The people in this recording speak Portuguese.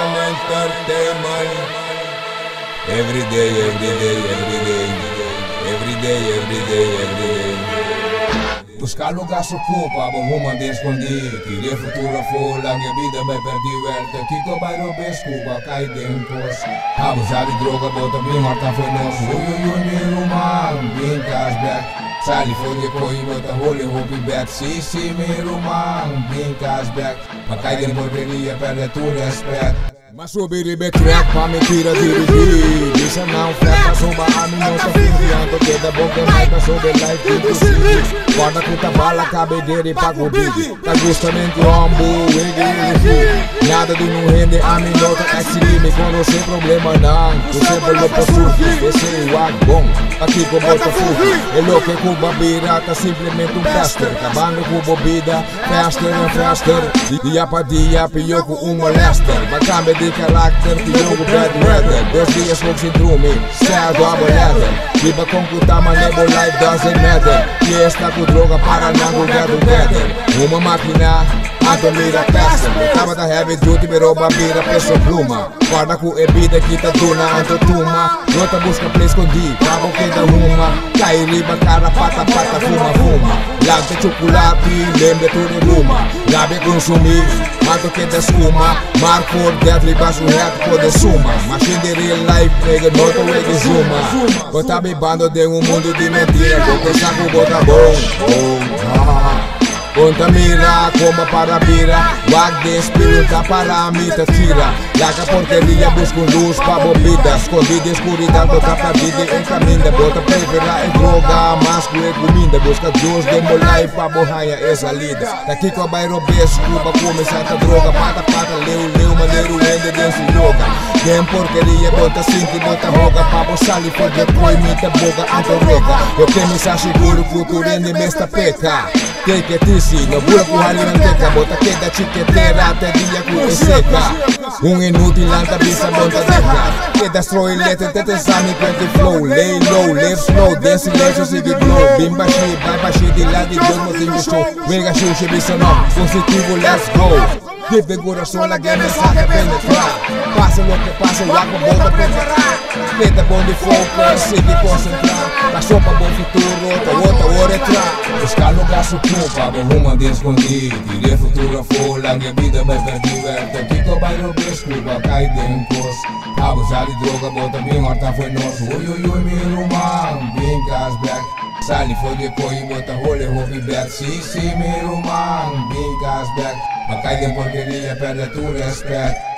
and entertainment. Every day, every day, every day. Every day, every day, every day. Buscar lugar se ocupa, arruma de escondido. Queria futuro fola, minha vida vai perder verta. Kiko vai roubar escuba, cai dentro. Abusar de droga, bota bem morta foi nosso. Ui, meu man, bem casback. Sally foi depois, bota rolê, roupa back. Sim, meu man, bem casback. Mas cai dentro porcaria, perde tudo respeito. Mas subir e track pra mentira dirigir. Isso não freca, sumba a minha nota fingiando que da boca vai pra sobre life impossível. Guarda com bala, cabedeira e paga o big. Tá justamente ombo, nada de não rende a minha nota exilime. Quando sem problema não, você voltou pra surfir. Esse é o agom, aqui com Botafogo. É louco que Cuba vira, tá simplesmente um caster. Acabando com bebida, faster and faster. Dia pra dia, pior com um molester. Bacana de caráter, que jogo bad weather. 2 dias com síndrome, certo a bolada. Viva com kutama, nebo life doesn't matter. Que está com droga para não lugar do weather. Uma máquina, ando mira testa. Tava da heavy duty, me rouba vira peso pluma. Guarda com bebida, quita duna, ando tuma. Rota busca pra esconder, cabo que da uma. Cai riba, cara, pata, fuma. Lata de chocolate, lembra tudo em uma. Lábia consumir, mato que da escuma. Marco deadly, baixo reto, pode suma. Machine de real life, nega, nota o de zuma. Bota bebando de mundo de mentira. Bota saco, bota bom. Conta mira, coma para vira. Wag de espírito para a mita tira. Laca porqueria, busca luz pra bebida. Escondida, escuridão, toca pra vida e encaminha. Bota prevera e droga, masco e comida. Busca Deus, demolar e pra borraia é salida. Daqui com a bairro beijo, Cuba começar a droga. Pata, leu, maneiro, ende desse yoga. Tem porqueria, bota cinto, bota roga. Pra boçar e pode depois, mita boca, antorrega. Eu que me sa seguro, futuro ende mesta peca. Take it easy, no pura com rally manteca. Bota que da chiqueteira até dia com seca. Inútil anda bisa monta deca. Que destrói letra, tete sami perde flow. Lay low, live slow, dance silêncio, sigue glow. Bim baixi, vai baixi, de lá de Deus motivo show. Vega xuxa, bisa não, positivo, let's go. Vive coração, la guerra sabe penetrar. Passa o que passa, o água volta a penetrar. Tenta bom de foco, sigue concentrar. Da sopa bom futuro, outra hora entrar. Buscar lugar se ocupa, arruma de escondido. Queria futuro fola, minha vida vai perder verta. Kiko vai roubar escuba, cai dentro. Abusar de droga, bota bem morta foi nosso. Ui, meu man, bem casback. Sally foi depois, bota rolê, roupa back. Sim, meu man, bem casback. Mas cai de porqueria, perde tudo respeito.